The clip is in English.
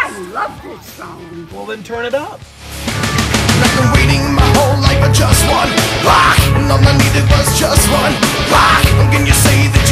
I love this song. Well, then turn it up. I've been waiting my whole life for just one rock, and all I needed was just one rock. And can you say that